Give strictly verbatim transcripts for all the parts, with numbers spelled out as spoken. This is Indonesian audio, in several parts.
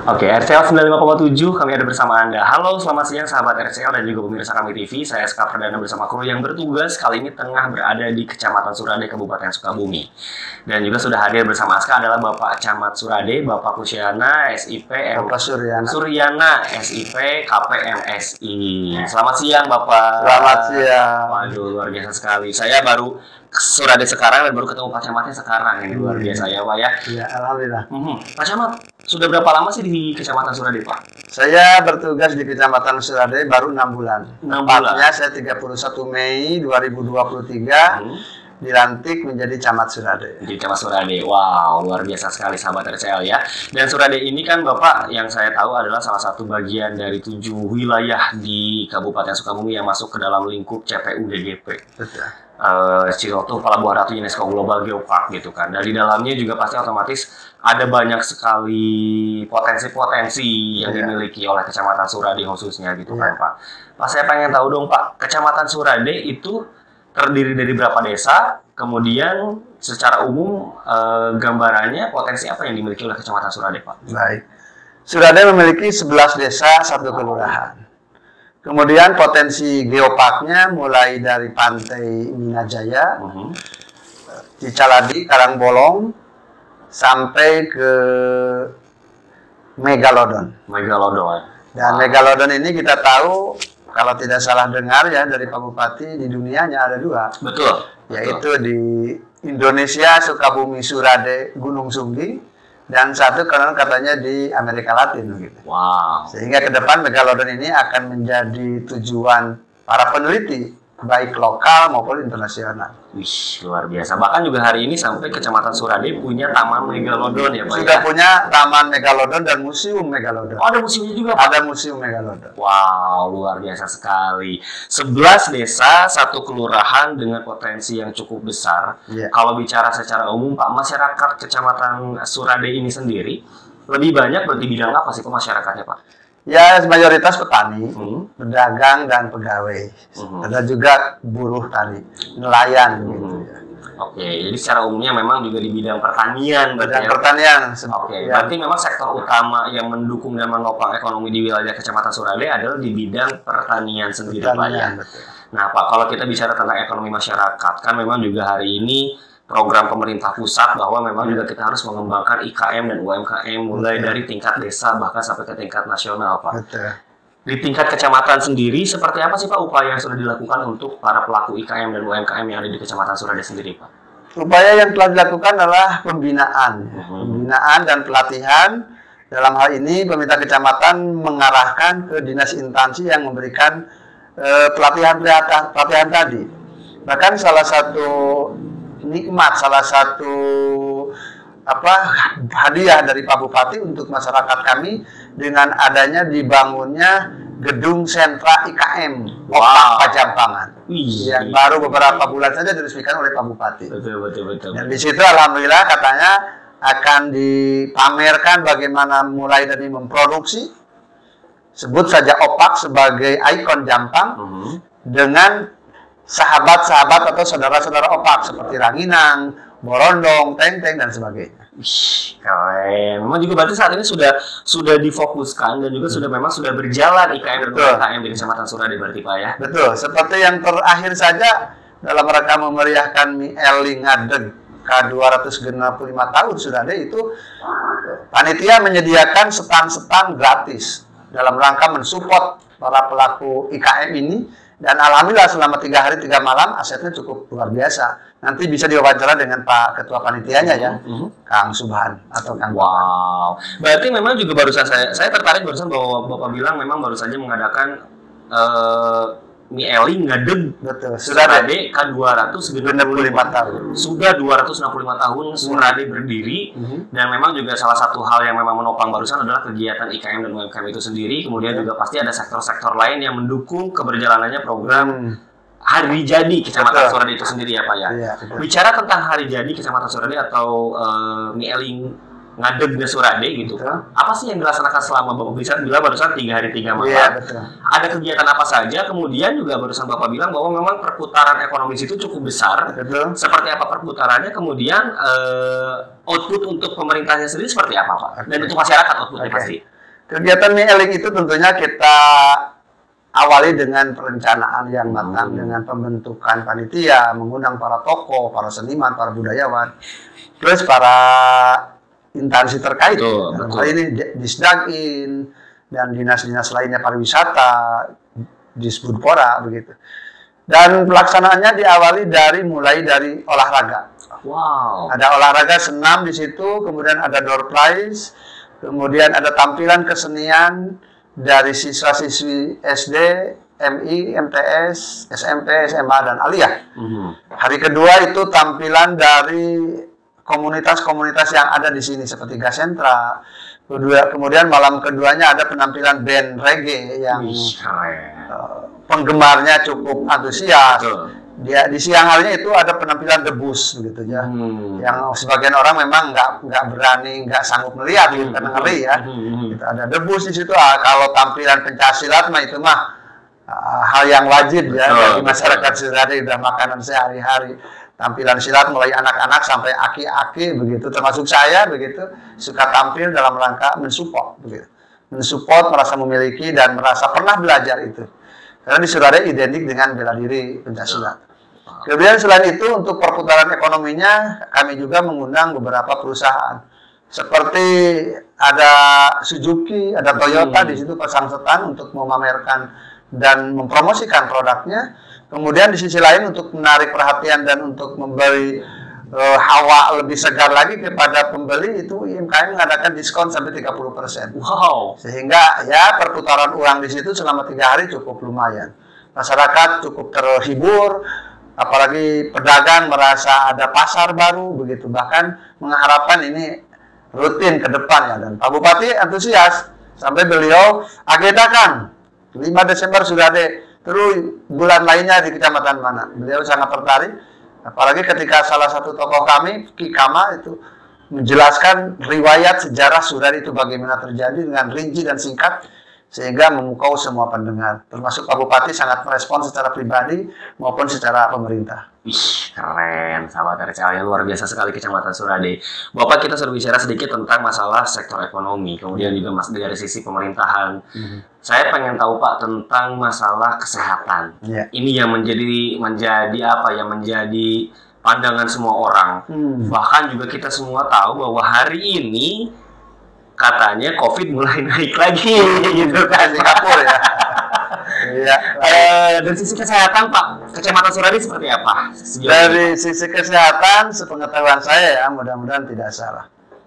Oke, R C L sembilan puluh lima koma tujuh, kami ada bersama Anda. Halo, selamat siang sahabat R C L dan juga pemirsa kami T V. Saya Ska Perdana bersama kru yang bertugas kali ini tengah berada di Kecamatan Surade, Kabupaten Sukabumi. Dan juga sudah hadir bersama Ska adalah Bapak Camat Surade, Bapak Kusyana, S I P, Bapak Suryana, Suryana, S I P, K P M S I. Selamat siang, Bapak. Selamat siang. Waduh, luar biasa sekali. Saya baru Surade sekarang dan baru ketemu Pak Camatnya sekarang. Ini luar biasa ya, Pak ya. Iya, alhamdulillah. Mm-hmm. Pak Camat, sudah berapa lama sih di Kecamatan Surade, Pak? Saya bertugas di Kecamatan Surade baru enam bulan. enam bulan. Tepatnya saya tiga puluh satu Mei dua ribu dua puluh tiga hmm. dilantik menjadi Camat Surade. Jadi Camat Surade, wow, luar biasa sekali sahabat R C L ya. Dan Surade ini kan Bapak yang saya tahu adalah salah satu bagian dari tujuh wilayah di Kabupaten Sukabumi yang masuk ke dalam lingkup C P U D G P. Betul. Uh, Ciloto Pelabuhan Ratu UNESCO Global Geopark gitu kan. Dan di dalamnya juga pasti otomatis ada banyak sekali potensi-potensi yang yeah. dimiliki oleh Kecamatan Surade khususnya gitu yeah. kan Pak. Pak, saya pengen tahu dong Pak, Kecamatan Surade itu terdiri dari berapa desa? Kemudian secara umum uh, gambarannya potensi apa yang dimiliki oleh Kecamatan Surade Pak? Baik. Surade memiliki sebelas desa, satu kelurahan. Kemudian potensi geoparknya mulai dari pantai Minajaya, uh-huh. Cicaladi, Karangbolong, sampai ke Megalodon. Megalodon. Dan wow. Megalodon ini kita tahu, kalau tidak salah dengar ya dari Pak Bupati, di dunianya ada dua. Betul. Yaitu Betul. di Indonesia, Sukabumi, Surade, Gunung Sunggi. Dan satu konon katanya di Amerika Latin gitu. Wow. Sehingga ke depan Megalodon ini akan menjadi tujuan para peneliti baik lokal maupun internasional. Wih, luar biasa. Bahkan juga hari ini sampai Kecamatan Surade punya Taman Megalodon ya Pak. Sudah ya? punya Taman Megalodon dan Museum Megalodon. Oh, ada museumnya juga Pak? Ada Museum Megalodon. Wow, luar biasa sekali. sebelas desa, satu kelurahan dengan potensi yang cukup besar. Yeah. Kalau bicara secara umum Pak, masyarakat Kecamatan Surade ini sendiri lebih banyak berarti bidang apa sih Pak masyarakatnya Pak? Ya, mayoritas petani, hmm. pedagang, dan pegawai. Hmm. Ada juga buruh tani, nelayan. Hmm. Gitu, ya. Oke, jadi secara umumnya memang juga di bidang pertanian. Bidang ya? pertanian. Oke, ya. Berarti memang sektor utama yang mendukung dan menopang ekonomi di wilayah Kecamatan Surade adalah di bidang pertanian sendiri Pak ya. Nah Pak, kalau kita bicara tentang ekonomi masyarakat, kan memang juga hari ini program pemerintah pusat bahwa memang juga kita harus mengembangkan I K M dan U M K M mulai Betul. dari tingkat desa bahkan sampai ke tingkat nasional Pak. Betul. Di tingkat kecamatan sendiri seperti apa sih Pak upaya yang sudah dilakukan untuk para pelaku I K M dan U M K M yang ada di Kecamatan Surade sendiri Pak? Upaya yang telah dilakukan adalah pembinaan, uh-huh. pembinaan dan pelatihan. Dalam hal ini pemerintah kecamatan mengarahkan ke dinas instansi yang memberikan uh, pelatihan pelatihan pelatihan tadi. Bahkan salah satu nikmat, salah satu apa hadiah dari Pak Bupati untuk masyarakat kami dengan adanya dibangunnya gedung sentra I K M Opak wow. Pajampangan yang baru beberapa bulan saja diresmikan oleh Pak Bupati. Betul, betul, betul. Dan di situ alhamdulillah katanya akan dipamerkan bagaimana mulai dari memproduksi, sebut saja Opak sebagai ikon Jampang uh-huh. dengan sahabat-sahabat atau saudara-saudara Opak seperti Ranginang, Borondong, Teng-Teng dan sebagainya. Ih, keren. Memang juga berarti saat ini sudah sudah difokuskan dan juga hmm. sudah memang sudah berjalan I K M dan U M K M di Kecamatan Surade berarti Pak ya. Betul. Seperti yang terakhir saja dalam rangka memeriahkan Mi Eli Ngadeg K dua ratus enam puluh lima tahun Surade itu panitia menyediakan stand-stand gratis dalam rangka mensupport para pelaku I K M ini. Dan alhamdulillah selama tiga hari tiga malam asetnya cukup luar biasa. Nanti bisa diwawancara dengan Pak Ketua Panitianya ya, mm-hmm. Kang Subhan atau Kang. Wow. Berarti memang juga barusan saya saya tertarik barusan bahwa Bapak bilang memang baru saja mengadakan uh, Mi Eli Ngadeg Surade K dua ratus enam puluh lima tahun. Sudah dua ratus enam puluh lima tahun Surade berdiri mm-hmm. dan memang juga salah satu hal yang memang menopang barusan adalah kegiatan I K M dan U M K M itu sendiri. Kemudian mm-hmm. juga pasti ada sektor-sektor lain yang mendukung keberjalanannya program mm-hmm. Hari Jadi Kecamatan betul. Surade itu sendiri ya Pak ya. Iya, bicara tentang Hari Jadi Kecamatan Surade atau uh, Mi Eli Ngadeg Surade gitu betul. Apa sih yang dilaksanakan selama Bapak bisa bilang barusan tiga hari tiga malam ya, ada kegiatan apa saja, kemudian juga barusan Bapak bilang bahwa memang perputaran ekonomi itu cukup besar betul. Seperti apa perputarannya, kemudian uh, output untuk pemerintahnya sendiri seperti apa Pak, dan untuk masyarakat outputnya okay. pasti Kegiatan mie-eling itu tentunya kita awali dengan perencanaan yang matang, hmm. dengan pembentukan panitia, mengundang para tokoh, para seniman, para budayawan, plus para instansi terkait. Betul, dalam hal ini Disdagin dan dinas-dinas lainnya pariwisata, Disbudpora begitu. Dan pelaksanaannya diawali dari mulai dari olahraga. Wow. Ada olahraga senam di situ, kemudian ada door prize, kemudian ada tampilan kesenian dari siswa-siswi S D, M I, M T S, S M P, S M A, dan aliyah. Mm-hmm. Hari kedua itu tampilan dari komunitas-komunitas yang ada di sini seperti Gasentra. Kedua, kemudian malam keduanya ada penampilan band reggae yang uh, penggemarnya cukup antusias. Betul. Dia di siang harinya itu ada penampilan debus begitu ya, hmm. yang sebagian orang memang nggak nggak berani, nggak sanggup melihat gitu, karena ngeri ya. Hmm. Gitu, ada debus di situ. Ah, kalau tampilan pencaksilat mah itu mah ah, hal yang wajib ya bagi masyarakat Surade, udah makanan sehari-hari. Tampilan silat mulai anak-anak sampai aki-aki begitu, termasuk saya begitu, suka tampil dalam rangka mensupport begitu, mensupport, merasa memiliki dan merasa pernah belajar itu. Karena di Surade identik dengan bela diri pencaksilat. Kemudian selain itu untuk perputaran ekonominya kami juga mengundang beberapa perusahaan seperti ada Suzuki, ada Toyota hmm. di situ pasang setan untuk memamerkan dan mempromosikan produknya. Kemudian di sisi lain untuk menarik perhatian dan untuk memberi uh, hawa lebih segar lagi kepada pembeli, itu U M K M mengadakan diskon sampai tiga puluh persen. Wow. Sehingga ya perputaran uang di situ selama tiga hari cukup lumayan. Masyarakat cukup terhibur, apalagi pedagang merasa ada pasar baru begitu. Bahkan mengharapkan ini rutin ke depan ya. Dan Pak Bupati antusias sampai beliau agendakan lima Desember sudah ada. Terus bulan lainnya di kecamatan mana. Beliau sangat tertarik, apalagi ketika salah satu tokoh kami, Ki Kama, itu menjelaskan riwayat sejarah Surade itu bagaimana terjadi dengan rinci dan singkat, sehingga memukau semua pendengar. Termasuk Pak Bupati sangat merespon secara pribadi maupun secara pemerintah. Ih, keren, sahabat R C A, yang luar biasa sekali Kecamatan Surade. Bapak, kita sudah bicara sedikit tentang masalah sektor ekonomi, kemudian juga mas dari sisi pemerintahan. Mm-hmm. Saya pengen tahu Pak tentang masalah kesehatan. Yeah. Ini yang menjadi menjadi apa ya, menjadi pandangan semua orang. Mm. Bahkan juga kita semua tahu bahwa hari ini katanya COVID mulai naik lagi, gitu kan, Singapura ya. Iya. Eh, dari sisi kesehatan Pak, Kecamatan Surade seperti apa? Sejauh dari ini, sisi kesehatan, sepengetahuan saya ya, mudah-mudahan tidak salah.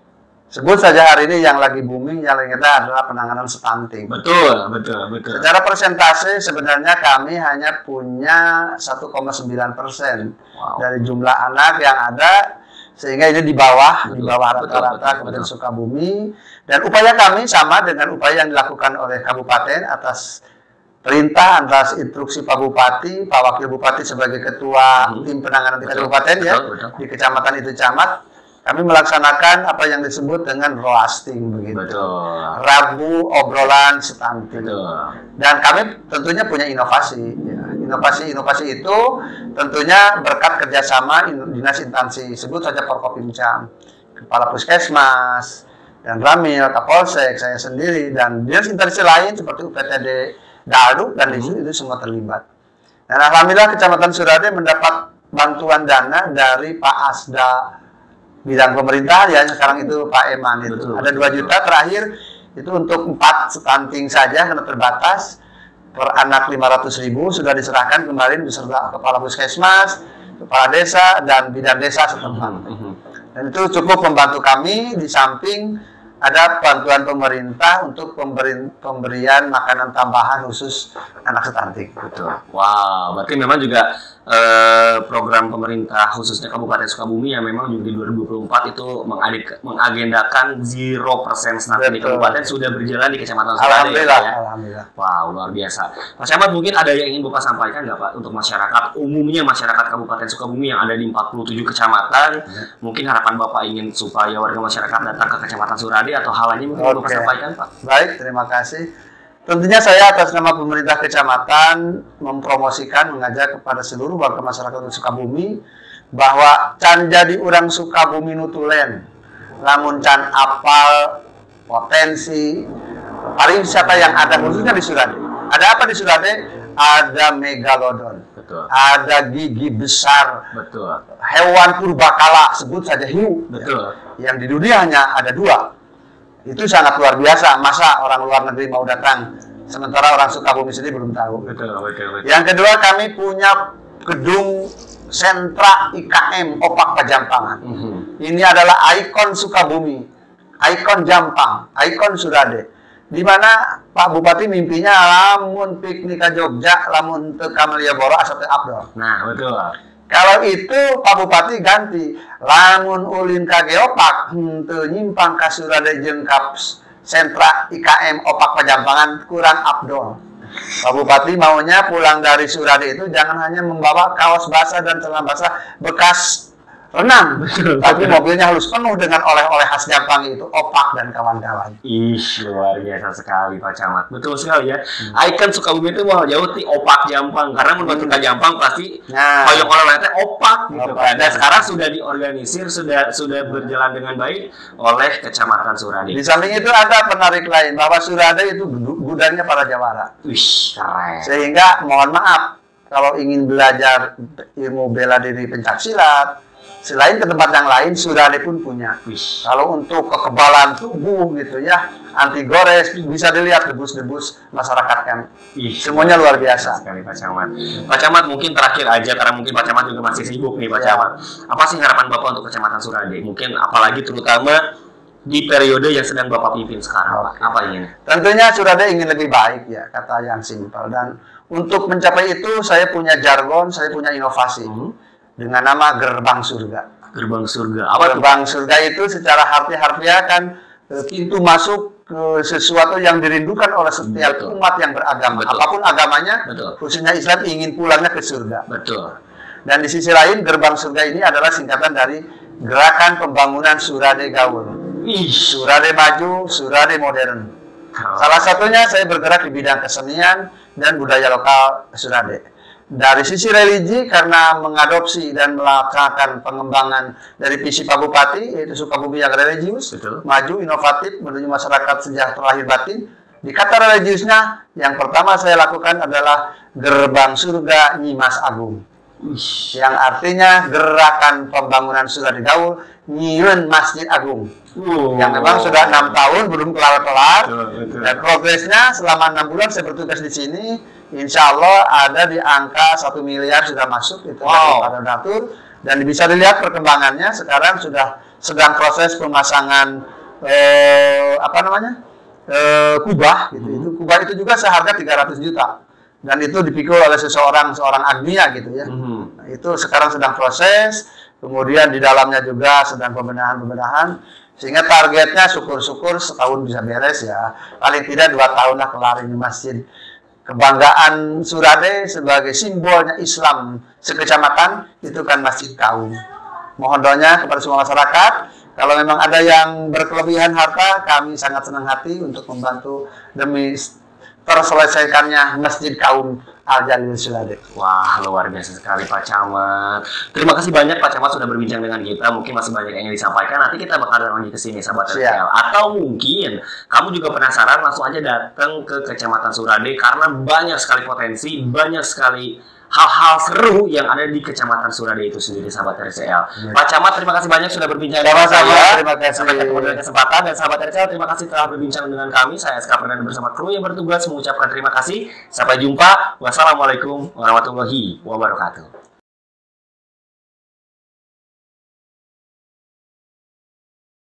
Sebut saja hari ini yang lagi booming, yang lagi kita adalah penanganan stunting. Betul, betul, betul. Secara persentase sebenarnya kami hanya punya satu koma sembilan persen wow. dari jumlah anak yang ada, sehingga ini di bawah, betul, di bawah rata-rata Kabupaten Sukabumi. Dan upaya kami sama dengan upaya yang dilakukan oleh Kabupaten atas perintah atas instruksi Pak Bupati, Pak Wakil Bupati sebagai ketua hmm. tim penanganan tingkat kabupaten ya, betul. Di kecamatan itu camat, kami melaksanakan apa yang disebut dengan roasting begitu, betul. Rabu obrolan stunting. Dan kami tentunya punya inovasi, ya. Inovasi-inovasi itu tentunya berkat kerjasama dinas instansi, sebut saja Forkopimcam, Kepala Puskesmas, dan Ramil, Kapolsek, saya sendiri, dan dinas instansi lain seperti U P T D Daru dan hmm. itu, itu semua terlibat. Dan alhamdulillah Kecamatan Surade mendapat bantuan dana dari Pak Asda bidang pemerintah ya, sekarang itu Pak Eman itu. Betul, ada dua juta terakhir itu untuk empat stunting saja karena terbatas, per anak lima ratus ribu sudah diserahkan kemarin beserta Kepala Puskesmas, Kepala Desa dan Bidan Desa setempat. Hmm. Dan itu cukup membantu kami, di samping ada bantuan pemerintah untuk pemberi, pemberian makanan tambahan khusus anak stunting. Betul. Wow, berarti memang juga eh, program pemerintah khususnya Kabupaten Sukabumi yang memang juga di dua ribu dua puluh empat itu mengagendakan zero persen stunting di kabupaten sudah berjalan di Kecamatan Surade. Alhamdulillah, ya? Alhamdulillah. Wow, luar biasa. Mas Ahmad, mungkin ada yang ingin Bapak sampaikan nggak Pak untuk masyarakat umumnya, masyarakat Kabupaten Sukabumi yang ada di empat puluh tujuh kecamatan? Ya. Mungkin harapan Bapak ingin supaya warga masyarakat datang ke Kecamatan Surade atau hal lainnya mungkin Bapak sampaikan Pak? Baik, terima kasih. Tentunya saya atas nama pemerintah kecamatan mempromosikan, mengajak kepada seluruh warga masyarakat Sukabumi bahwa can jadi orang Sukabumi nutulen, lamun can apal potensi pariwisata yang ada khususnya di Surade. Ada apa di Surade? Ada megalodon, betul. Ada gigi besar, betul. Hewan purbakala, sebut saja hiu, betul. Yang di dunia hanya ada dua. Itu sangat luar biasa. Masa orang luar negeri mau datang, sementara orang Sukabumi sendiri belum tahu. Betul, betul, betul. Yang kedua, kami punya gedung sentra I K M Opak Pajampangan. Mm-hmm. Ini adalah ikon Sukabumi, ikon Jampang, ikon Surade. Di mana Pak Bupati mimpinya lamun piknik ke Jogja, lamun ke Malioboro asal ke Abdol. Nah, betul. Kalau itu Pak Bupati ganti, lamun ulin ka Geopak, henteu nyimpang ka Surade jeung ka sentra I K M Opak Pajampangan kurang Abdol. Pak Bupati maunya pulang dari Surade itu jangan hanya membawa kaos basah dan celana basah bekas renang, tapi mobilnya harus penuh dengan oleh-oleh khas Jampang itu, opak dan kawan-kawan. Ih, luar biasa sekali Pak Camat. Betul sekali ya. Hmm. Ikon Sukabumi itu mau jauh ti opak Jampang, karena menurut hmm. Jampang pasti nah. Hoyong oleh-olehnya opak gitu kan. Dan sekarang sudah diorganisir, sudah sudah berjalan dengan baik oleh Kecamatan Surade. Di samping itu ada penarik lain bahwa Surade itu gudangnya para jawara. Wih, keren. Sehingga mohon maaf kalau ingin belajar ilmu bela diri pencaksilat, selain ke tempat yang lain, Surade pun punya. Wish. Kalau untuk kekebalan tubuh gitu ya, anti gores, bisa dilihat debus-debus masyarakat kan. Ih, semuanya luar biasa. Sekali Pak Camat. Pak Camat mungkin terakhir aja, karena mungkin Pak Camat juga masih sibuk nih Pak ya. Camat. Apa sih harapan Bapak untuk Kecamatan Surade? Mungkin apalagi terutama di periode yang sedang Bapak pimpin sekarang, Pak. Apa ingin? Tentunya Surade ingin lebih baik ya, kata yang simpel. Dan untuk mencapai itu saya punya jargon, saya punya inovasi. Hmm. Dengan nama Gerbang Surga. Gerbang Surga. Apa Gerbang itu? Surga itu secara harfiah-harfiah kan pintu masuk ke sesuatu yang dirindukan oleh setiap Betul. umat yang beragama. Betul. Apapun agamanya, Betul. khususnya Islam ingin pulangnya ke surga. Betul. Dan di sisi lain, Gerbang Surga ini adalah singkatan dari Gerakan Pembangunan Surade Gaul. Ih. Surade Maju, Surade Modern. Oh. Salah satunya saya bergerak di bidang kesenian dan budaya lokal Surade. Dari sisi religi, karena mengadopsi dan melaksanakan pengembangan dari visi Pak Bupati, yaitu Sukabumi yang religius, Betul. maju, inovatif, menuju masyarakat sejahtera lahir batin. Di kata religiusnya, yang pertama saya lakukan adalah Gerbang Surga Nyimas Agung. Uish. Yang artinya Gerakan Pembangunan Surade Gaul Nyieun Masjid Agung. Oh. Yang memang sudah enam tahun belum kelar-kelar. Dan progresnya selama enam bulan saya bertugas di sini, insya Allah ada di angka satu miliar sudah masuk itu wow. dari donatur, dan bisa dilihat perkembangannya sekarang sudah sedang proses pemasangan eh, apa namanya eh, kubah gitu. Hmm. Itu kubah itu juga seharga tiga ratus juta dan itu dipikul oleh seseorang seorang agnia gitu ya. Hmm. Nah, itu sekarang sedang proses, kemudian di dalamnya juga sedang pembenahan-pembenahan sehingga targetnya syukur-syukur setahun bisa beres ya, paling tidak dua tahun lah kelar ini masjid. Kebanggaan Surade sebagai simbolnya Islam sekecamatan itu kan Masjid Kaum. Mohon doanya kepada semua masyarakat, kalau memang ada yang berkelebihan harta, kami sangat senang hati untuk membantu demi terselesaikannya Masjid Kaum Al-Jalil Surade. Wah, luar biasa sekali Pak Camat. Terima kasih banyak Pak Camat sudah berbincang dengan kita. Mungkin masih banyak yang ingin disampaikan. Nanti kita bakal lagi ke sini sahabat R C L. Atau mungkin kamu juga penasaran, langsung aja datang ke Kecamatan Surade karena banyak sekali potensi, banyak sekali hal-hal seru yang ada di Kecamatan Surade itu sendiri sahabat R C L. Ya. Pak Camat, terima kasih banyak sudah berbincang dengan saya. Terima kasih. Sampai ketemu dengan kesempatan, dan sahabat R C L terima kasih telah berbincang dengan kami. Saya S K Perdana bersama kru yang bertugas mengucapkan terima kasih. Sampai jumpa. Wassalamualaikum warahmatullahi wabarakatuh.